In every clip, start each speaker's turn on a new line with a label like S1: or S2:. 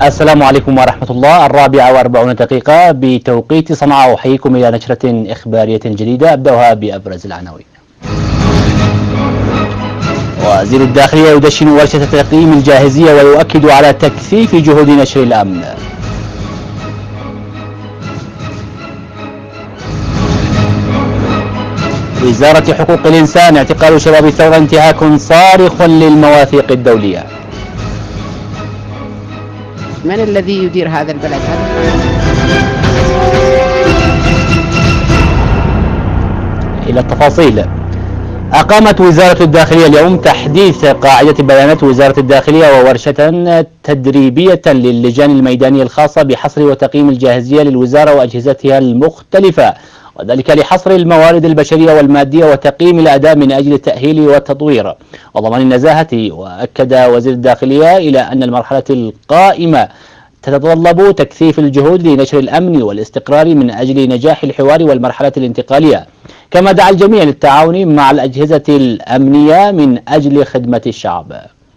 S1: السلام عليكم ورحمة الله. 4:40 بتوقيت صنعاء، أحييكم إلى نشرة إخبارية جديدة أبدأها بأبرز العناوين. وزير الداخلية يدشن ورشة تقييم الجاهزية ويؤكد على تكثيف جهود نشر الأمن. وزارة حقوق الإنسان: اعتقال شباب الثورة انتهاك صارخ للمواثيق الدولية.
S2: من الذي يدير هذا البلد؟
S1: إلى التفاصيل. أقامت وزارة الداخلية اليوم تحديث قاعدة بيانات وزارة الداخلية وورشة تدريبية للجان الميدانية الخاصة بحصر وتقييم الجاهزية للوزارة وأجهزتها المختلفة، وذلك لحصر الموارد البشرية والمادية وتقييم الأداء من أجل التأهيل والتطوير وضمان النزاهة. وأكد وزير الداخلية إلى أن المرحلة القائمة تتطلب تكثيف الجهود لنشر الأمن والاستقرار من أجل نجاح الحوار والمرحلة الانتقالية، كما دعا الجميع للتعاون مع الأجهزة الأمنية من أجل خدمة الشعب.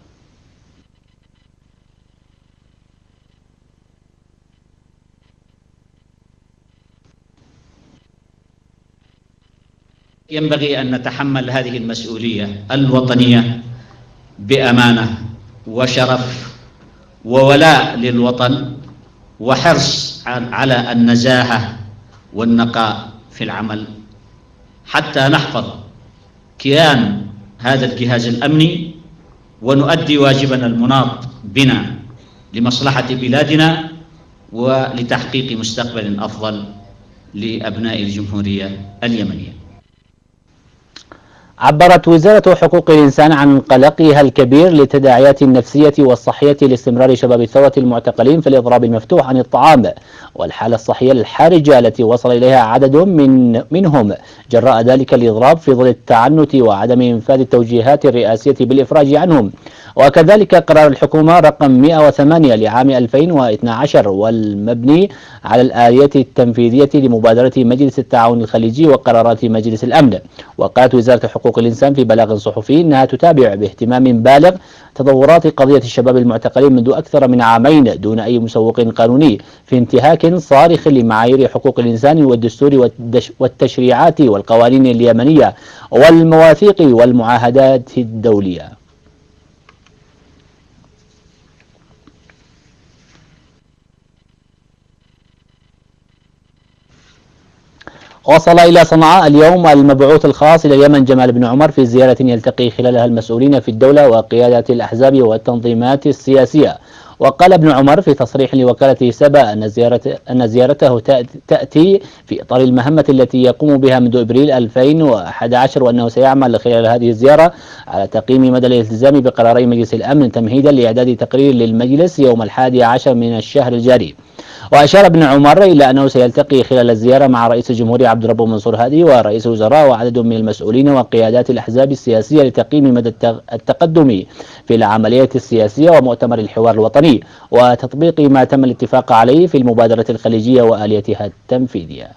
S3: ينبغي أن نتحمل هذه المسؤولية الوطنية بأمانة وشرف وولاء للوطن وحرص على النزاهة والنقاء في العمل حتى نحفظ كيان هذا الجهاز الأمني ونؤدي واجبنا المناط بنا لمصلحة بلادنا ولتحقيق مستقبل أفضل لأبناء الجمهورية اليمنية.
S1: عبرت وزارة حقوق الإنسان عن قلقها الكبير للتداعيات النفسية والصحية لاستمرار شباب الثورة المعتقلين في الإضراب المفتوح عن الطعام والحالة الصحية الحرجة التي وصل إليها عدد منهم جراء ذلك الإضراب في ظل التعنت وعدم إنفاذ التوجيهات الرئاسية بالإفراج عنهم. وكذلك قرار الحكومة رقم 108 لعام 2012 والمبني على الآلية التنفيذية لمبادرة مجلس التعاون الخليجي وقرارات مجلس الأمن. وقالت وزارة حقوق الإنسان في بلاغ صحفي أنها تتابع باهتمام بالغ تطورات قضية الشباب المعتقلين منذ أكثر من عامين دون أي مسوق قانوني في انتهاك صارخ لمعايير حقوق الإنسان والدستور والتشريعات والقوانين اليمنية والمواثيق والمعاهدات الدولية. وصل إلى صنعاء اليوم المبعوث الخاص إلى اليمن جمال بن عمر في زيارة يلتقي خلالها المسؤولين في الدولة وقيادات الأحزاب والتنظيمات السياسية. وقال ابن عمر في تصريح لوكالة سبا أن زيارته تأتي في إطار المهمة التي يقوم بها منذ إبريل 2011 وأنه سيعمل خلال هذه الزيارة على تقييم مدى الالتزام بقراري مجلس الأمن تمهيدا لإعداد تقرير للمجلس يوم 11 من الشهر الجاري. وأشار ابن عمر إلى أنه سيلتقي خلال الزيارة مع رئيس الجمهورية عبد الرب منصور هادي ورئيس الوزراء وعدد من المسؤولين وقيادات الأحزاب السياسية لتقييم مدى التقدم في العملية السياسية ومؤتمر الحوار الوطني وتطبيق ما تم الاتفاق عليه في المبادرة الخليجية وآليتها التنفيذية.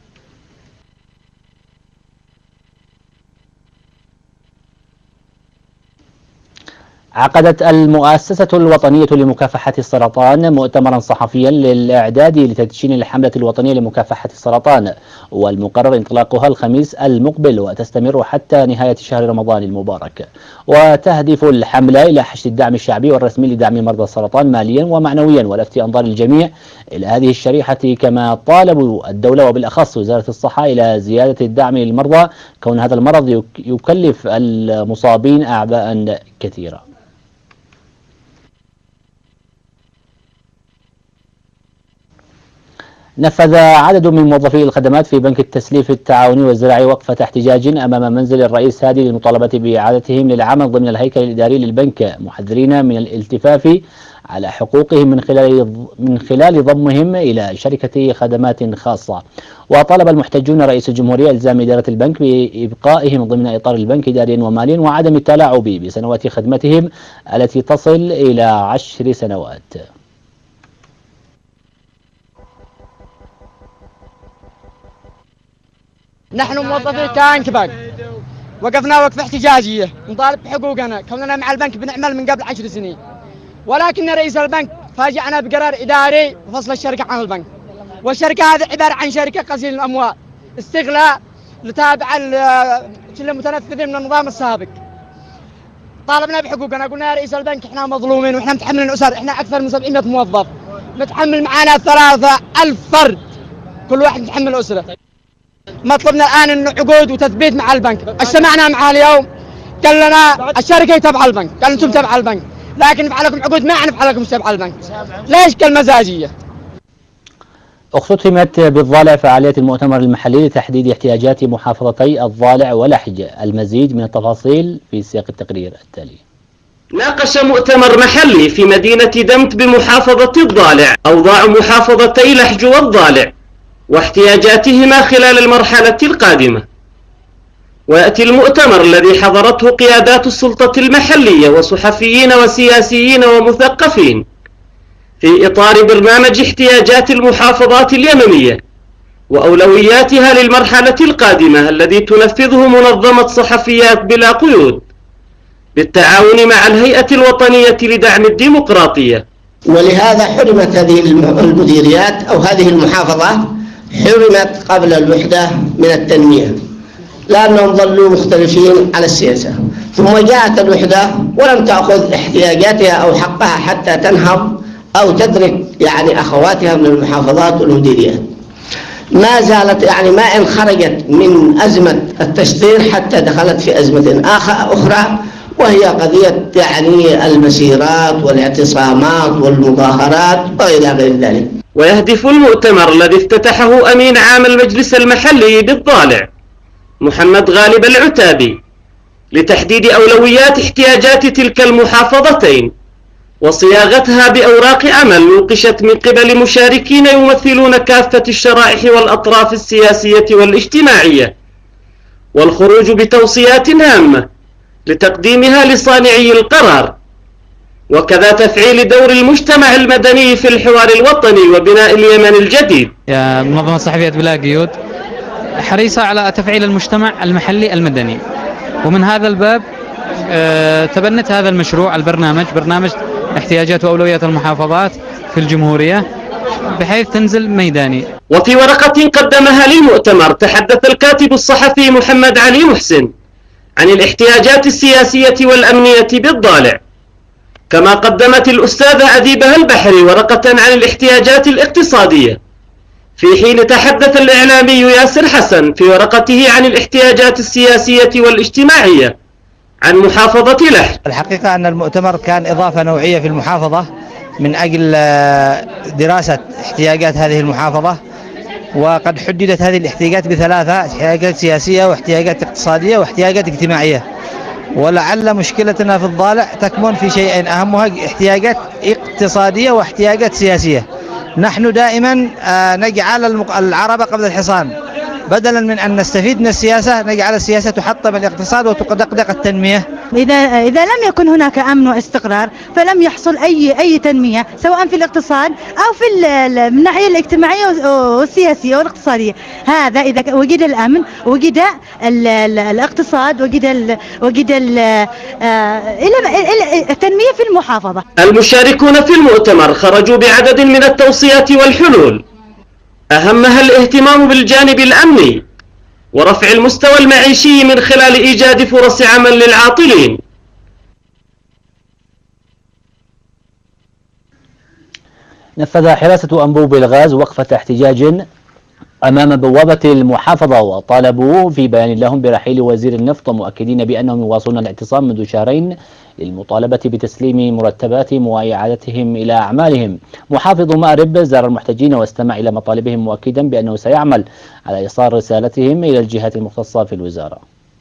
S1: عقدت المؤسسة الوطنية لمكافحة السرطان مؤتمرا صحفيا للإعداد لتدشين الحملة الوطنية لمكافحة السرطان، والمقرر انطلاقها الخميس المقبل وتستمر حتى نهاية شهر رمضان المبارك. وتهدف الحملة إلى حشد الدعم الشعبي والرسمي لدعم مرضى السرطان ماليا ومعنويا ولفت أنظار الجميع إلى هذه الشريحة، كما طالبوا الدولة وبالأخص وزارة الصحة إلى زيادة الدعم للمرضى كون هذا المرض يكلف المصابين أعباء كثيرة. نفذ عدد من موظفي الخدمات في بنك التسليف التعاوني والزراعي وقفة احتجاج أمام منزل الرئيس هادي للمطالبة بإعادتهم للعمل ضمن الهيكل الإداري للبنك، محذرين من الالتفاف على حقوقهم من خلال ضمهم إلى شركة خدمات خاصة. وطالب المحتجون رئيس الجمهورية إلزام إدارة البنك بإبقائهم ضمن إطار البنك إداريا وماليا وعدم التلاعب بسنوات خدمتهم التي تصل إلى 10 سنوات.
S4: نحن موظفي تانك بنك وقفنا وقفة احتجاجية نطالب بحقوقنا كوننا مع البنك بنعمل من قبل 10 سنين، ولكن رئيس البنك فاجأنا بقرار إداري وفصل الشركة عن البنك، والشركة هذه عبارة عن شركة غسيل الأموال استغلال لتابعة للمتنفذين من النظام السابق. طالبنا بحقوقنا، قلنا يا رئيس البنك احنا مظلومين واحنا متحملين الأسر، احنا أكثر من 700 موظف نتحمل معانا 3000 فرد، كل واحد متحمل أسرة. مطلبنا الآن إنه عقود وتثبيت مع البنك. اجتمعنا معاه اليوم قال لنا الشركة تبع البنك، قال أنتم تبع البنك لكن نفعل لكم عقود ما نفعل لكم تبع البنك. ليش؟ كالمزاجية.
S1: اختتمت بالضالع فعالية المؤتمر المحلي لتحديد احتياجات محافظتي الضالع ولحج. المزيد من التفاصيل في سياق التقرير التالي.
S5: ناقش مؤتمر محلي في مدينة دمت بمحافظة الضالع أوضاع محافظتي لحج والضالع واحتياجاتهما خلال المرحلة القادمة. ويأتي المؤتمر الذي حضرته قيادات السلطة المحلية وصحفيين وسياسيين ومثقفين في إطار برنامج احتياجات المحافظات اليمنية وأولوياتها للمرحلة القادمة الذي تنفذه منظمة صحفيات بلا قيود بالتعاون مع الهيئة الوطنية لدعم الديمقراطية.
S6: ولهذا حرمت هذه المديريات أو هذه المحافظة حرمت قبل الوحدة من التنمية لأنهم ظلوا مختلفين على السياسة، ثم جاءت الوحدة ولم تأخذ احتياجاتها أو حقها حتى تنهض أو تدرك يعني أخواتها من المحافظات والمديريات. ما زالت يعني ما إن خرجت من أزمة التشطير حتى دخلت في أزمة أخرى وهي قضية يعني المسيرات والاعتصامات والمظاهرات وإلى غير ذلك.
S5: ويهدف المؤتمر الذي افتتحه أمين عام المجلس المحلي بالضالع محمد غالب العتابي لتحديد أولويات احتياجات تلك المحافظتين وصياغتها بأوراق عمل نوقشت من قبل مشاركين يمثلون كافة الشرائح والأطراف السياسية والاجتماعية، والخروج بتوصيات هامة لتقديمها لصانعي القرار، وكذا تفعيل دور المجتمع المدني في الحوار الوطني وبناء اليمن الجديد.
S7: منظمة صحفيات بلا قيود حريصة على تفعيل المجتمع المحلي المدني، ومن هذا الباب تبنت هذا المشروع برنامج احتياجات وأولويات المحافظات في الجمهورية بحيث تنزل ميداني.
S5: وفي ورقة قدمها للمؤتمر تحدث الكاتب الصحفي محمد علي محسن عن الاحتياجات السياسية والأمنية بالضالع، كما قدمت الأستاذة أديبة البحري ورقة عن الاحتياجات الاقتصادية، في حين تحدث الإعلامي ياسر حسن في ورقته عن الاحتياجات السياسية والاجتماعية عن محافظة لحج.
S8: الحقيقة أن المؤتمر كان إضافة نوعية في المحافظة من أجل دراسة احتياجات هذه المحافظة، وقد حددت هذه الاحتياجات بثلاثة: احتياجات سياسية واحتياجات اقتصادية واحتياجات اجتماعية. ولعل مشكلتنا في الضالع تكمن في شيئين أهمها احتياجات اقتصادية واحتياجات سياسية. نحن دائما نجعل العربة قبل الحصان، بدلا من أن نستفيد من السياسة نجعل السياسة تحطم الاقتصاد وتدقدق التنمية.
S9: إذا لم يكن هناك أمن واستقرار فلم يحصل أي تنمية، سواء في الاقتصاد أو في الناحية الاجتماعية والسياسية والاقتصادية. هذا إذا وجد الأمن وجد الاقتصاد وجد التنمية في المحافظة.
S5: المشاركون في المؤتمر خرجوا بعدد من التوصيات والحلول، أهمها الاهتمام بالجانب الأمني ورفع المستوى المعيشي من خلال إيجاد فرص عمل للعاطلين.
S1: نفذ حراسة أنبوب الغاز وقفة احتجاج أمام بوابة المحافظة، وطالبوا في بيان لهم برحيل وزير النفط، مؤكدين بأنهم يواصلون الاعتصام منذ شهرين للمطالبة بتسليم مرتباتهم وإعادتهم إلى أعمالهم. محافظ مأرب زار المحتجين واستمع إلى مطالبهم، مؤكدا بأنه سيعمل على إيصال رسالتهم إلى الجهات المختصة في الوزارة.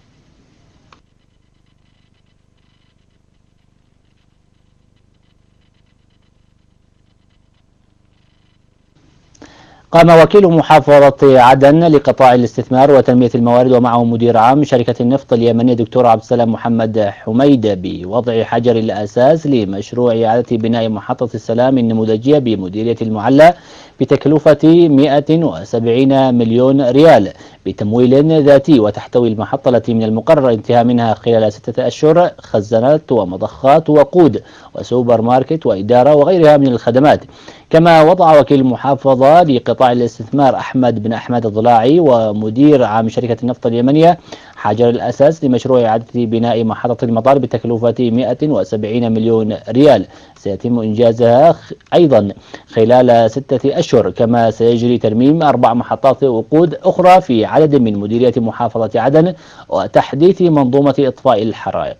S1: قام وكيل محافظة عدن لقطاع الاستثمار وتنمية الموارد ومعه مدير عام شركة النفط اليمنية دكتور عبد السلام محمد حميد بوضع حجر الأساس لمشروع إعادة بناء محطة السلام النموذجية بمديرية المعلى بتكلفة 170 مليون ريال بتمويل ذاتي، وتحتوي المحطة التي من المقرر الانتهاء منها خلال 6 أشهر خزانات ومضخات ووقود وسوبر ماركت وإدارة وغيرها من الخدمات. كما وضع وكيل المحافظة لقطاع الاستثمار أحمد بن أحمد الضلاعي ومدير عام شركة النفط اليمنية حجر الأساس لمشروع إعادة بناء محطة المطار بتكلفة 170 مليون ريال، سيتم إنجازها أيضا خلال 6 أشهر. كما سيجري ترميم 4 محطات وقود أخرى في عدد من مديرية محافظة عدن وتحديث منظومة إطفاء الحرائق.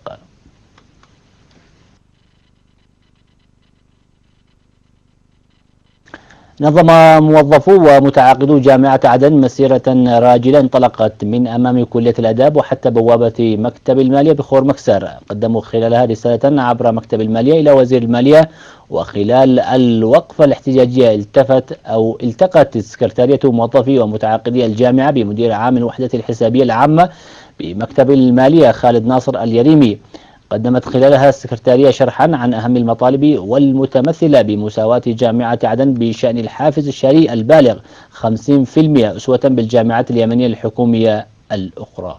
S1: نظم موظفو ومتعاقدو جامعة عدن مسيرة راجلة انطلقت من أمام كلية الآداب وحتى بوابة مكتب المالية بخور مكسر. قدموا خلالها رسالة عبر مكتب المالية إلى وزير المالية. وخلال الوقفة الاحتجاجية التقت سكرتارية موظفي ومتعاقدي الجامعة بمدير عام الوحدة الحسابية العامة بمكتب المالية خالد ناصر اليريمي. قدمت خلالها السكرتارية شرحا عن أهم المطالب والمتمثلة بمساواة جامعة عدن بشأن الحافز الشهري البالغ 50% أسوة بالجامعات اليمنية الحكومية الأخرى.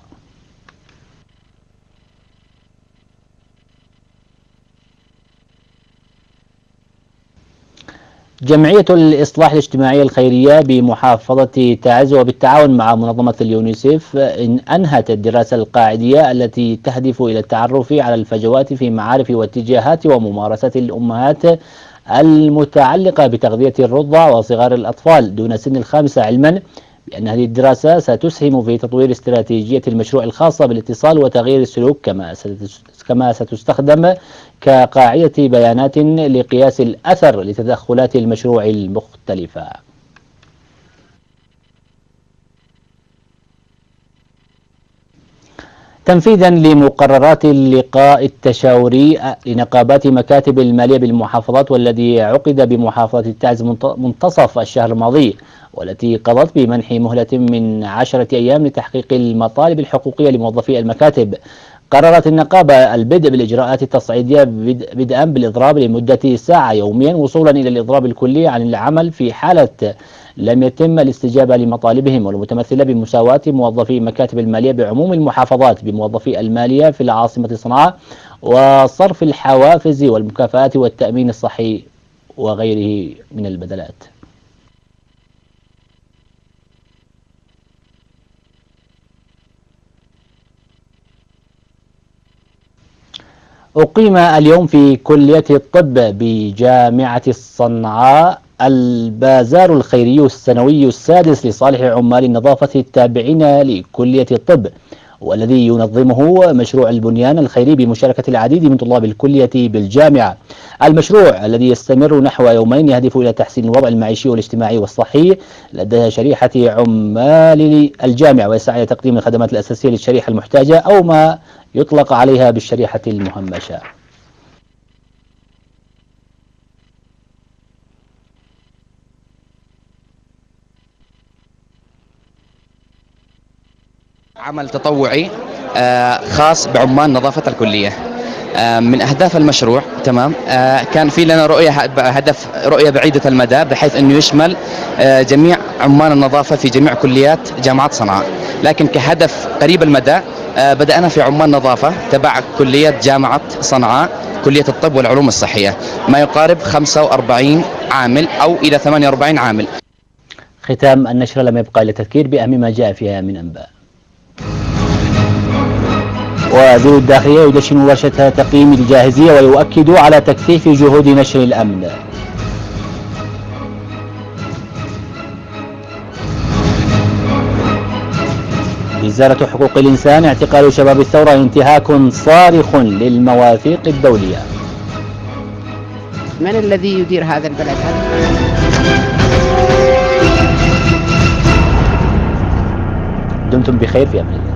S1: جمعية الإصلاح الاجتماعي الخيرية بمحافظة تعز وبالتعاون مع منظمة اليونيسيف أنهت الدراسة القاعدية التي تهدف إلى التعرف على الفجوات في معارف واتجاهات وممارسات الأمهات المتعلقة بتغذية الرضع وصغار الأطفال دون سن ال5، علما بأن هذه الدراسة ستسهم في تطوير استراتيجية المشروع الخاصة بالاتصال وتغيير السلوك، كما ستستخدم كقاعدة بيانات لقياس الأثر لتدخلات المشروع المختلفة. تنفيذا لمقررات اللقاء التشاوري لنقابات مكاتب المالية بالمحافظات والذي عقد بمحافظة تعز منتصف الشهر الماضي، والتي قضت بمنح مهلة من 10 أيام لتحقيق المطالب الحقوقية لموظفي المكاتب، قررت النقابة البدء بالإجراءات التصعيدية بدءا بالإضراب لمدة ساعة يوميا وصولا إلى الإضراب الكلي عن العمل في حالة لم يتم الاستجابة لمطالبهم، والمتمثلة بمساواة موظفي مكاتب المالية بعموم المحافظات بموظفي المالية في العاصمة صنعاء، وصرف الحوافز والمكافآت والتأمين الصحي وغيره من البدلات. أقيم اليوم في كلية الطب بجامعة صنعاء البازار الخيري السنوي السادس لصالح عمال النظافة التابعين لكلية الطب، والذي ينظمه مشروع البنيان الخيري بمشاركة العديد من طلاب الكلية بالجامعة. المشروع الذي يستمر نحو يومين يهدف إلى تحسين الوضع المعيشي والاجتماعي والصحي لدى شريحة عمال الجامعة، ويسعى إلى تقديم الخدمات الأساسية للشريحة المحتاجة أو ما يطلق عليها بالشريحة المهمشة.
S10: عمل تطوعي خاص بعمال نظافة الكلية. من أهداف المشروع تمام كان في لنا رؤية بعيدة المدى بحيث أنه يشمل جميع عمال النظافة في جميع كليات جامعة صنعاء، لكن كهدف قريب المدى بدأنا في عمال نظافة تبع كلية جامعة صنعاء كلية الطب والعلوم الصحية، ما يقارب 45 عامل أو إلى 48 عامل.
S1: ختام النشرة لم يبقى إلا التذكير بأهم ما جاء فيها من أنباء. وزير الداخلية يدشن ورشة تقييم الجاهزية ويؤكد على تكثيف جهود نشر الأمن. وزارة حقوق الإنسان اعتقال شباب الثورة انتهاك صارخ للمواثيق الدولية.
S2: من الذي يدير هذا البلد؟
S1: دمتم بخير، في أمان الله.